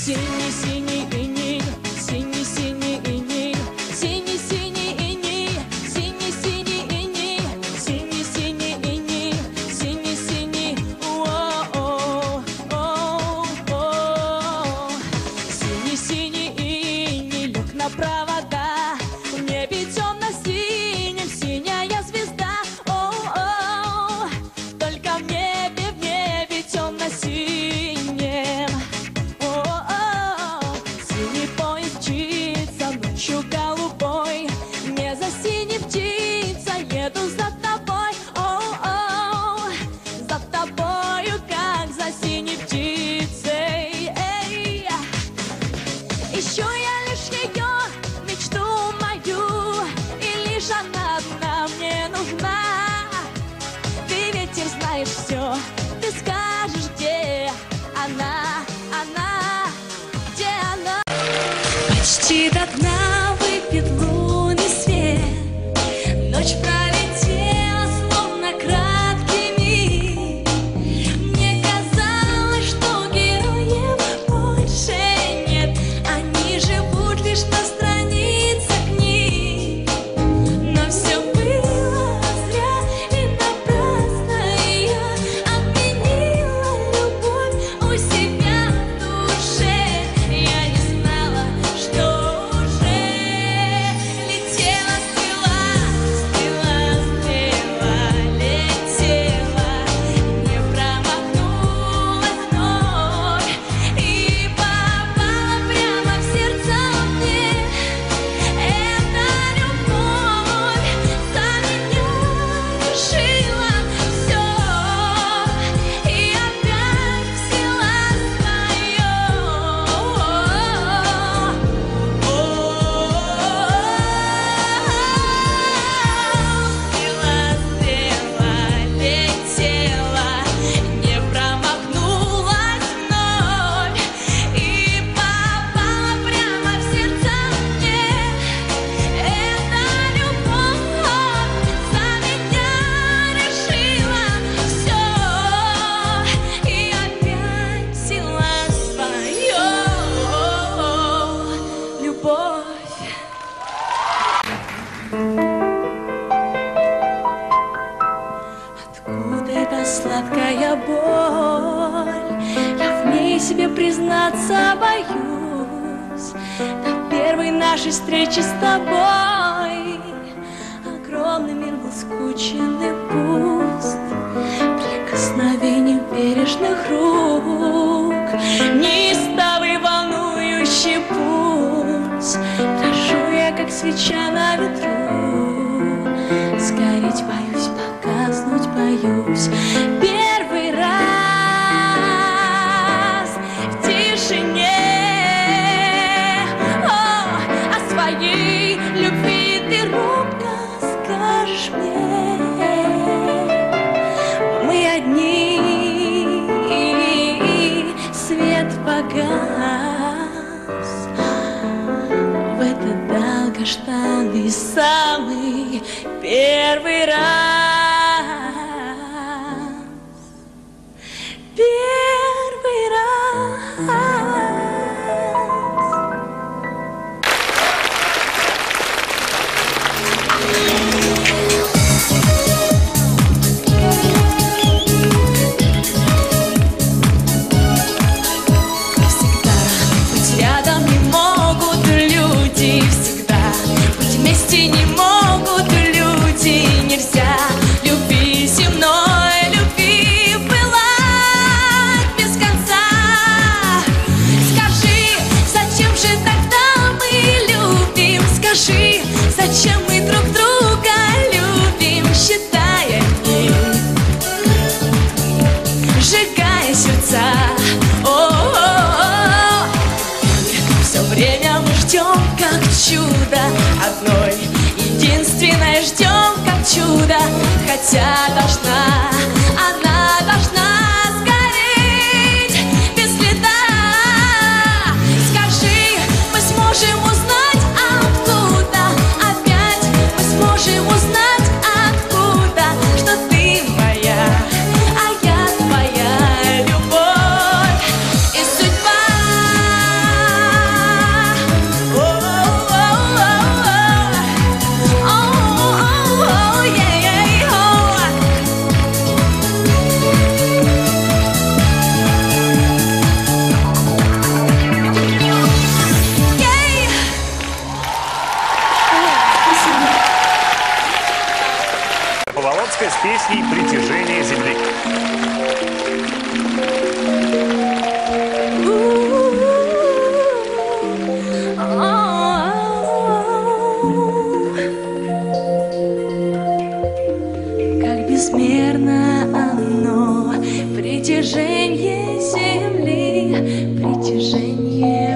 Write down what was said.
Синий-синий иней, синий-синий иней, синий-синий иней, синий-синий иней, синий-синий иней, синий-синий, о-о-о-о. Синий-синий иней лег на провода, в небе темно-синем синяя звезда, о-о. Только в небе темно-синем. Синий поезд мчится ночью голубой, не за синей птица, еду за тобой, о-о, за тобою, как за синей птицей. Эй. Ищу я лишь ее, мечту мою, и лишь она одна мне нужна. Ты ветер, знаешь все, ты скажешь, где она, где она. Почти до дна выпит лунный свет, ночь пролетела, словно краткий миг. Мне казалось, что героев больше нет, они живут лишь на страницах книг. Но все было зря и напрасно, и я обвинила любовь у себя в душе. Я не знала, что уже летела стрела, стрела, стрела, летела, не промахнулась вновь и попала прямо в сердце мне. Эта любовь за меня решила все и опять взяла свое. Стрела, стрела, летела, не промахнулась вновь и попала прямо в сердце мне. Эта любовь за меня решила все и опять взяла свое. Любовь. Откуда эта сладкая боль? Я в ней себе признаться боюсь. До первой нашей встречи с тобой огромный мир был скучен и пуст. Прикосновений бережных рук, неистовый волнующий путь. Дрожу я, как свеча на ветру, сгореть боюсь, погаснуть боюсь. Первый раз в тишине, о своей любви ты робко скажешь мне. Мы одни, свет погас в этот долгожданный самый первый раз. Первый раз. Всегда быть рядом не могут люди, всегда быть вместе не могут люди. Нельзя любви земной, любви пылать без конца. Скажи, зачем же тогда мы любим? Скажи, зачем мы друг друга любим, считая дни, сжигая сердца. О-о-о-о. Все время мы ждем, как чудо, одной единственной ждем, как чудо. Хотя она должна сгореть без следа. Скажи, мы сможем узнать откуда, опять мы сможем узнать откуда, что ты моя, а я твоя любовь. И судьба притяжение земли, притяжение